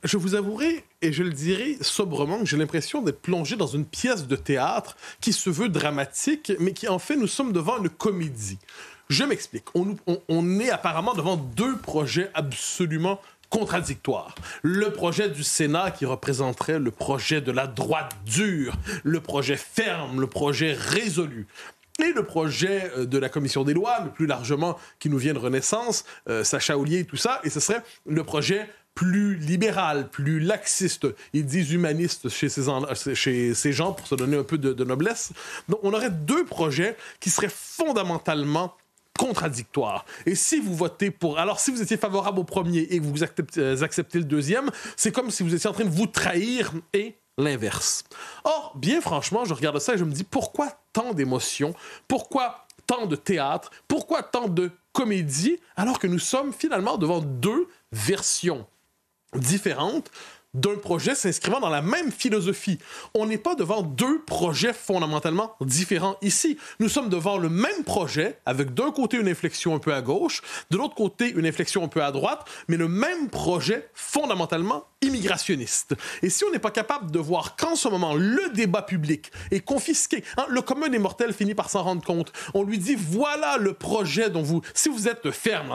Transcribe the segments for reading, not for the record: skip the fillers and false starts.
Je vous avouerai, et je le dirai sobrement, que j'ai l'impression d'être plongé dans une pièce de théâtre qui se veut dramatique, mais qui en fait, nous sommes devant une comédie. Je m'explique. On est apparemment devant deux projets absolument contradictoires. Le projet du Sénat qui représenterait le projet de la droite dure, le projet ferme, le projet résolu. Et le projet de la Commission des lois, mais plus largement qui nous vient de Renaissance, Sacha Houlier et tout ça, et ce serait le projet plus libéral, plus laxiste, ils disent humaniste chez ces gens pour se donner un peu de noblesse. Donc on aurait deux projets qui seraient fondamentalement contradictoires. Et si vous votez pour... Alors, si vous étiez favorable au premier et que vous acceptez le deuxième, c'est comme si vous étiez en train de vous trahir et l'inverse. Or, bien franchement, je regarde ça et je me dis, pourquoi tant d'émotions? Pourquoi tant de théâtre? Pourquoi tant de comédie? Alors que nous sommes finalement devant deux versions différentes d'un projet s'inscrivant dans la même philosophie. On n'est pas devant deux projets fondamentalement différents ici. Nous sommes devant le même projet, avec d'un côté une inflexion un peu à gauche, de l'autre côté une inflexion un peu à droite, mais le même projet fondamentalement immigrationniste. Et si on n'est pas capable de voir qu'en ce moment, le débat public est confisqué, le commun des mortels finit par s'en rendre compte, on lui dit, voilà le projet dont vous... Si vous êtes ferme,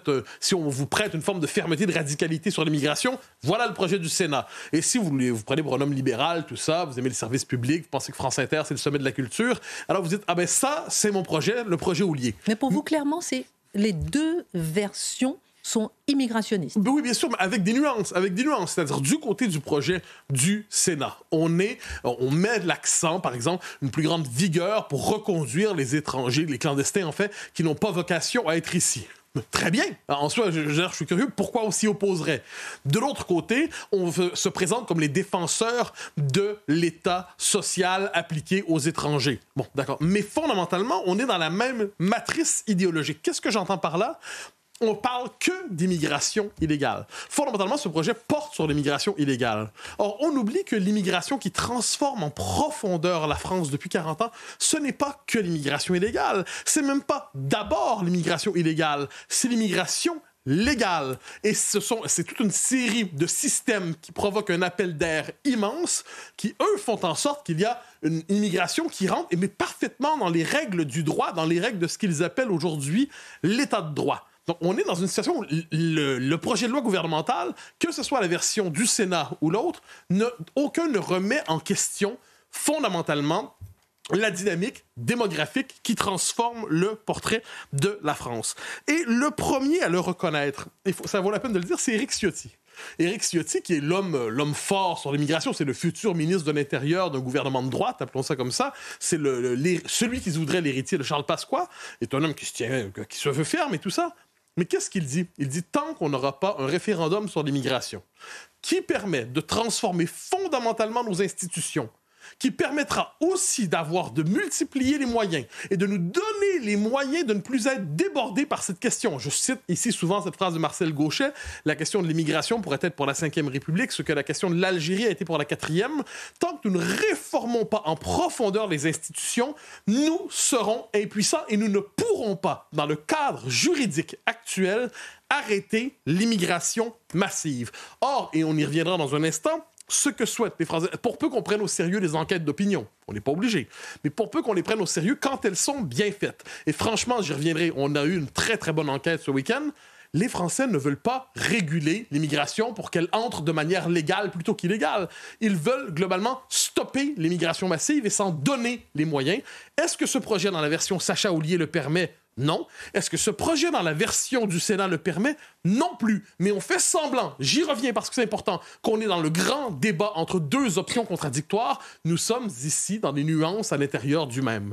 si on vous prête une forme de fermeté, de radicalité sur l'immigration, voilà le projet du Sénat. Et si vous prenez pour un homme libéral, tout ça, vous aimez le service public, vous pensez que France Inter, c'est le sommet de la culture, alors vous dites, ah ben ça, c'est mon projet, le projet Houlier. Mais pour vous, clairement, c'est les deux versions sont immigrationnistes. Oui, bien sûr, mais avec des nuances. C'est-à-dire, du côté du projet du Sénat, on met de l'accent, par exemple, une plus grande vigueur pour reconduire les étrangers, les clandestins, en fait, qui n'ont pas vocation à être ici. Très bien. En soi, je suis curieux, pourquoi on s'y opposerait? De l'autre côté, on se présente comme les défenseurs de l'État social appliqué aux étrangers. Bon, d'accord. Mais fondamentalement, on est dans la même matrice idéologique. Qu'est-ce que j'entends par là? On parle que d'immigration illégale. Fondamentalement, ce projet porte sur l'immigration illégale. Or, on oublie que l'immigration qui transforme en profondeur la France depuis 40 ans, ce n'est pas que l'immigration illégale. C'est même pas d'abord l'immigration illégale, c'est l'immigration légale. Et c'est toute une série de systèmes qui provoquent un appel d'air immense, qui, eux, font en sorte qu'il y a une immigration qui rentre, mais parfaitement dans les règles du droit, dans les règles de ce qu'ils appellent aujourd'hui l'état de droit. Donc, on est dans une situation où le projet de loi gouvernemental, que ce soit la version du Sénat ou l'autre, aucun ne remet en question fondamentalement la dynamique démographique qui transforme le portrait de la France. Et le premier à le reconnaître, ça vaut la peine de le dire, c'est Éric Ciotti. Éric Ciotti, qui est l'homme fort sur l'immigration, c'est le futur ministre de l'Intérieur d'un gouvernement de droite, appelons ça comme ça. C'est celui qui se voudrait l'héritier de Charles Pasqua, est un homme qui se veut ferme et tout ça. Mais qu'est-ce qu'il dit? Il dit, tant qu'on n'aura pas un référendum sur l'immigration qui permet de transformer fondamentalement nos institutions, qui permettra aussi de multiplier les moyens et de nous donner les moyens de ne plus être débordés par cette question. Je cite ici souvent cette phrase de Marcel Gauchet, la question de l'immigration pourrait être pour la Ve République ce que la question de l'Algérie a été pour la 4e. Tant que nous ne réformons pas en profondeur les institutions, nous serons impuissants et nous ne pourrons pas, dans le cadre juridique actuel, arrêter l'immigration massive. Or, et on y reviendra dans un instant, ce que souhaitent les Français, pour peu qu'on prenne au sérieux les enquêtes d'opinion, on n'est pas obligé, mais pour peu qu'on les prenne au sérieux quand elles sont bien faites. Et franchement, j'y reviendrai, on a eu une très très bonne enquête ce week-end, les Français ne veulent pas réguler l'immigration pour qu'elle entre de manière légale plutôt qu'illégale. Ils veulent globalement stopper l'immigration massive et s'en donner les moyens. Est-ce que ce projet dans la version Sacha Houlier le permet? Non. Est-ce que ce projet dans la version du Sénat le permet? Non plus. Mais on fait semblant, j'y reviens parce que c'est important, qu'on est dans le grand débat entre deux options contradictoires. Nous sommes ici dans des nuances à l'intérieur du même.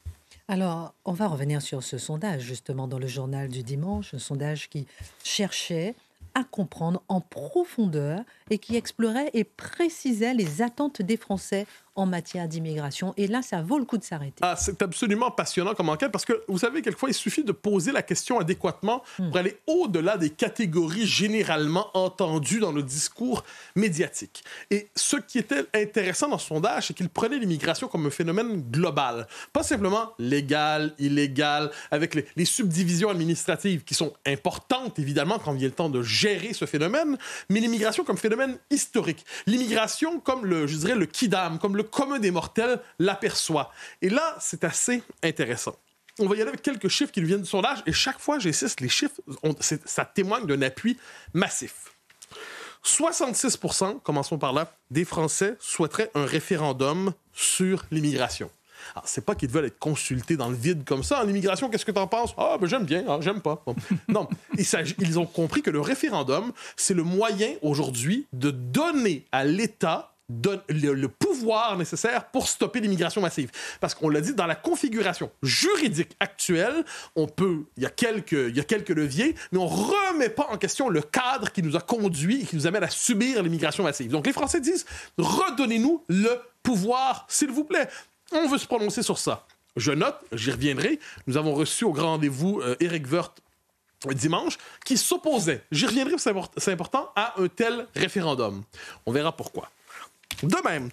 Alors, on va revenir sur ce sondage, justement, dans le journal du dimanche, un sondage qui cherchait à comprendre en profondeur et qui explorait et précisait les attentes des Français en matière d'immigration. Et là, ça vaut le coup de s'arrêter. Ah, c'est absolument passionnant comme enquête parce que, vous savez, quelquefois, il suffit de poser la question adéquatement pour aller au-delà des catégories généralement entendues dans le discours médiatique. Et ce qui était intéressant dans ce sondage, c'est qu'il prenait l'immigration comme un phénomène global. Pas simplement légal, illégal, avec les subdivisions administratives qui sont importantes, évidemment, quand vient le temps de gérer ce phénomène, mais l'immigration comme phénomène historique. L'immigration comme je dirais, le quidam, comme le commun des mortels l'aperçoit. Et là, c'est assez intéressant. On va y aller avec quelques chiffres qui nous viennent du sondage, et chaque fois, j'insiste, les chiffres, ça témoigne d'un appui massif. 66%, commençons par là, des Français souhaiteraient un référendum sur l'immigration. Alors, c'est pas qu'ils veulent être consultés dans le vide comme ça. En immigration, qu'est-ce que t'en penses? Ah, ben j'aime bien, j'aime pas. Bon. Non, ils ont compris que le référendum, c'est le moyen aujourd'hui de donner à l'État le pouvoir nécessaire pour stopper l'immigration massive. Parce qu'on l'a dit, dans la configuration juridique actuelle, il y a quelques leviers, mais on ne remet pas en question le cadre qui nous a conduits et qui nous amène à subir l'immigration massive. Donc les Français disent, redonnez-nous le pouvoir, s'il vous plaît. On veut se prononcer sur ça. Je note, j'y reviendrai, nous avons reçu au grand rendez-vous Éric Woerth dimanche, qui s'opposait, j'y reviendrai, c'est important, à un tel référendum. On verra pourquoi. De même,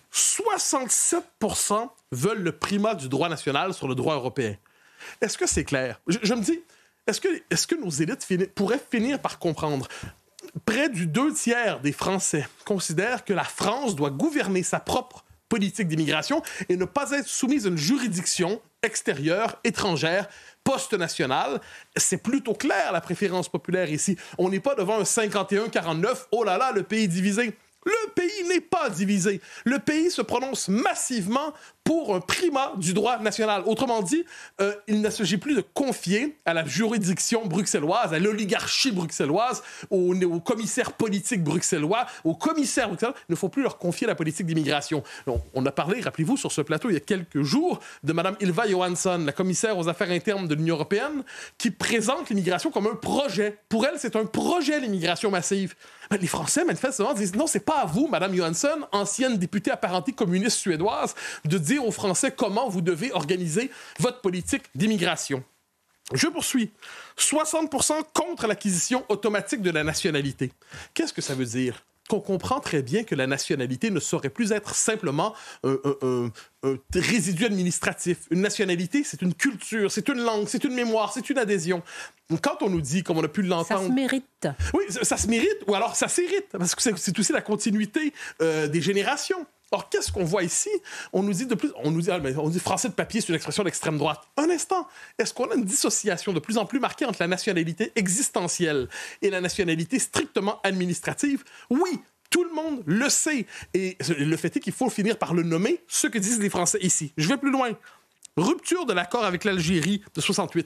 67% veulent le primat du droit national sur le droit européen. Est-ce que c'est clair? Je me dis, est-ce que nos élites pourraient finir par comprendre? Près du 2/3 des Français considèrent que la France doit gouverner sa propre politique d'immigration et ne pas être soumise à une juridiction extérieure, étrangère, post-nationale. C'est plutôt clair, la préférence populaire ici. On n'est pas devant un 51-49, oh là là, le pays est divisé. Le pays n'est pas divisé. Le pays se prononce massivement pour un primat du droit national. Autrement dit, il ne s'agit plus de confier à la juridiction bruxelloise, à l'oligarchie bruxelloise, aux commissaires politiques bruxellois, aux commissaires bruxellois. Il ne faut plus leur confier la politique d'immigration. On a parlé, rappelez-vous, sur ce plateau il y a quelques jours, de Mme Ylva Johansson, la commissaire aux affaires internes de l'Union européenne, qui présente l'immigration comme un projet. Pour elle, c'est un projet, l'immigration massive. Les Français, manifestement, disent non, c'est pas à vous, Mme Johansson, ancienne députée apparentée communiste suédoise, de dire aux Français comment vous devez organiser votre politique d'immigration. Je poursuis. 60% contre l'acquisition automatique de la nationalité. Qu'est-ce que ça veut dire? Qu'on comprend très bien que la nationalité ne saurait plus être simplement un résidu administratif. Une nationalité, c'est une culture, c'est une langue, c'est une mémoire, c'est une adhésion. Quand on nous dit, comme on a pu l'entendre... Ça se mérite. Oui, ça se mérite, ou alors ça s'hérite, parce que c'est aussi la continuité des générations. Or, qu'est-ce qu'on voit ici? On nous dit français de papier, c'est une expression d'extrême droite. Un instant, est-ce qu'on a une dissociation de plus en plus marquée entre la nationalité existentielle et la nationalité strictement administrative? Oui, tout le monde le sait. Et le fait est qu'il faut finir par le nommer, ce que disent les Français ici. Je vais plus loin. Rupture de l'accord avec l'Algérie de 68.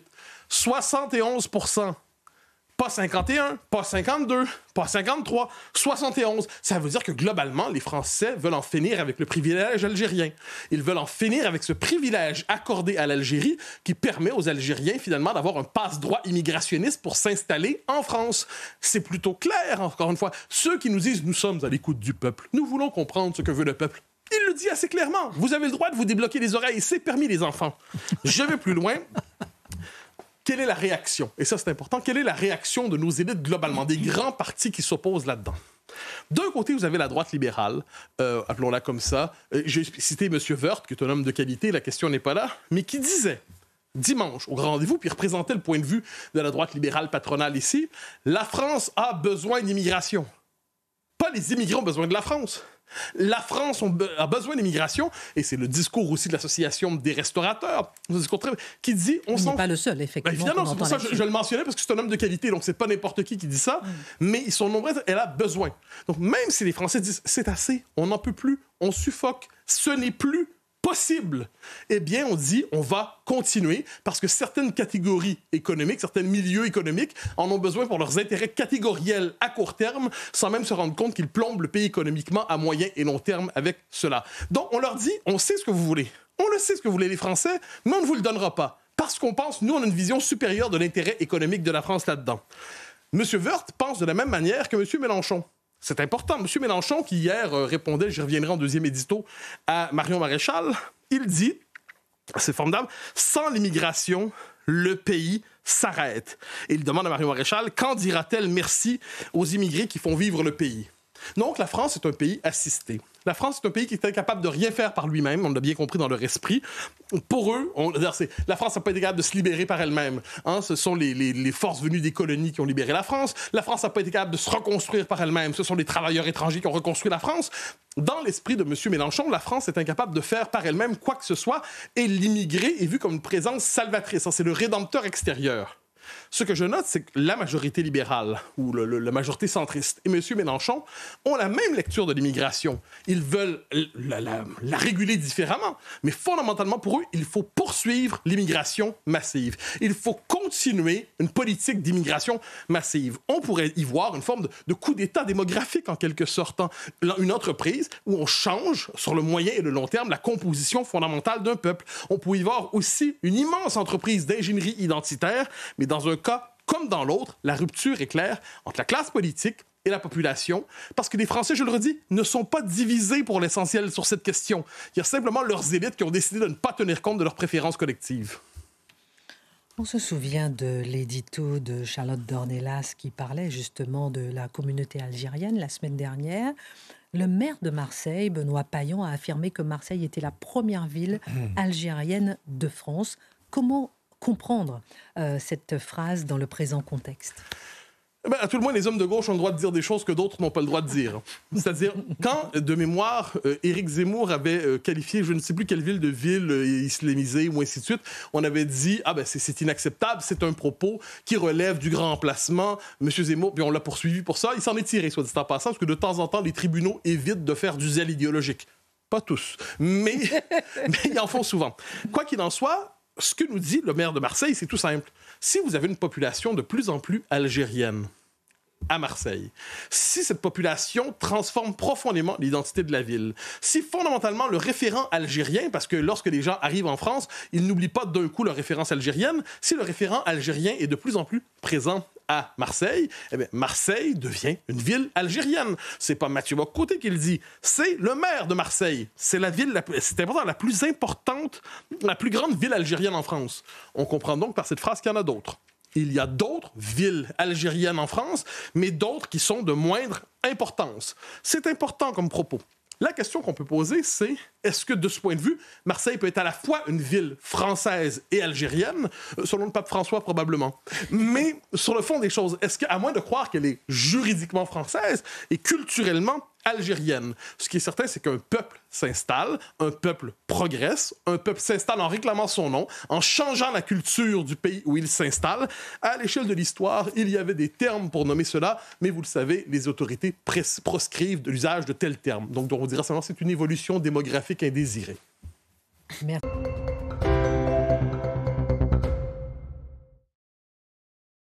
71%. Pas 51, pas 52, pas 53, 71. Ça veut dire que globalement, les Français veulent en finir avec le privilège algérien. Ils veulent en finir avec ce privilège accordé à l'Algérie qui permet aux Algériens, finalement, d'avoir un passe-droit immigrationniste pour s'installer en France. C'est plutôt clair, encore une fois. Ceux qui nous disent « Nous sommes à l'écoute du peuple. Nous voulons comprendre ce que veut le peuple. » Il le dit assez clairement. Vous avez le droit de vous débloquer les oreilles. C'est permis, les enfants. Je vais plus loin. Quelle est la réaction? Et ça, c'est important. Quelle est la réaction de nos élites globalement, des grands partis qui s'opposent là-dedans? D'un côté, vous avez la droite libérale, appelons-la comme ça. J'ai cité M. Woerth, qui est un homme de qualité, la question n'est pas là, mais qui disait dimanche au grand rendez-vous, puis représentait le point de vue de la droite libérale patronale ici, la France a besoin d'immigration. Pas les immigrants ont besoin de la France. La France a besoin d'immigration, et c'est le discours aussi de l'Association des restaurateurs, qui dit... Il n'est pas le seul, effectivement. Évidemment, c'est pour ça que je le mentionnais, parce que c'est un homme de qualité, donc c'est pas n'importe qui dit ça, mais ils sont nombreux, elle a besoin. Donc même si les Français disent « c'est assez, on n'en peut plus, on suffoque, ce n'est plus possible », eh bien, on dit on va continuer parce que certaines catégories économiques, certains milieux économiques en ont besoin pour leurs intérêts catégoriels à court terme, sans même se rendre compte qu'ils plombent le pays économiquement à moyen et long terme avec cela. Donc, on leur dit, on sait ce que vous voulez. On le sait ce que vous voulez les Français, mais on ne vous le donnera pas. Parce qu'on pense, nous, on a une vision supérieure de l'intérêt économique de la France là-dedans. M. Woerth pense de la même manière que M. Mélenchon. c'est important. M. Mélenchon, qui hier répondait, j'y reviendrai en deuxième édito, à Marion Maréchal, il dit, c'est formidable, sans l'immigration, le pays s'arrête. Et il demande à Marion Maréchal, quand dira-t-elle merci aux immigrés qui font vivre le pays? Donc, la France est un pays assisté. La France est un pays qui est incapable de rien faire par lui-même, on l'a bien compris dans leur esprit. Pour eux, la France n'a pas été capable de se libérer par elle-même. Hein? Ce sont les forces venues des colonies qui ont libéré la France. La France n'a pas été capable de se reconstruire par elle-même. Ce sont les travailleurs étrangers qui ont reconstruit la France. Dans l'esprit de M. Mélenchon, la France est incapable de faire par elle-même quoi que ce soit et l'immigré est vu comme une présence salvatrice. C'est le rédempteur extérieur. Ce que je note, c'est que la majorité libérale ou la majorité centriste et M. Mélenchon ont la même lecture de l'immigration. Ils veulent la réguler différemment, mais fondamentalement pour eux, il faut poursuivre l'immigration massive. Il faut continuer une politique d'immigration massive. On pourrait y voir une forme de coup d'État démographique en quelque sorte. Une entreprise où on change sur le moyen et le long terme la composition fondamentale d'un peuple. On pourrait y voir aussi une immense entreprise d'ingénierie identitaire, mais dans un cas comme dans l'autre, la rupture est claire entre la classe politique et la population, parce que les Français, je le redis, ne sont pas divisés pour l'essentiel sur cette question. Il y a simplement leurs élites qui ont décidé de ne pas tenir compte de leurs préférences collectives. On se souvient de l'édito de Charlotte Dornelas qui parlait justement de la communauté algérienne la semaine dernière. Le maire de Marseille, Benoît Payan, a affirmé que Marseille était la première ville algérienne de France. Comment comprendre cette phrase dans le présent contexte? À tout le moins, les hommes de gauche ont le droit de dire des choses que d'autres n'ont pas le droit de dire. C'est-à-dire, quand, de mémoire, Éric Zemmour avait qualifié, je ne sais plus quelle ville de ville islamisée ou ainsi de suite, on avait dit « Ah ben c'est inacceptable, c'est un propos qui relève du grand emplacement. » M. Zemmour, puis on l'a poursuivi pour ça. Il s'en est tiré, soit dit en passant, parce que de temps en temps, les tribunaux évitent de faire du zèle idéologique. Pas tous, mais ils en font souvent. Quoi qu'il en soit, ce que nous dit le maire de Marseille, c'est tout simple. Si vous avez une population de plus en plus algérienne à Marseille, si cette population transforme profondément l'identité de la ville, si fondamentalement le référent algérien, parce que lorsque les gens arrivent en France, ils n'oublient pas d'un coup leur référence algérienne, si le référent algérien est de plus en plus présent à Marseille, eh bien, Marseille devient une ville algérienne. C'est pas Mathieu Bock-Côté qui le dit, c'est le maire de Marseille. C'est la ville, c'est important, la plus importante, la plus grande ville algérienne en France. On comprend donc par cette phrase qu'il y en a d'autres. Il y a d'autres villes algériennes en France, mais d'autres qui sont de moindre importance. C'est important comme propos. La question qu'on peut poser, c'est est-ce que, de ce point de vue, Marseille peut être à la fois une ville française et algérienne? Selon le pape François, probablement. Mais sur le fond des choses, est-ce qu'à moins de croire qu'elle est juridiquement française et culturellement algérienne, ce qui est certain, c'est qu'un peuple s'installe, un peuple progresse, un peuple s'installe en réclamant son nom, en changeant la culture du pays où il s'installe. À l'échelle de l'histoire, il y avait des termes pour nommer cela, mais vous le savez, les autorités proscrivent de l'usage de tels termes. Donc on dirait simplement que c'est une évolution démographique indésirée. Merci.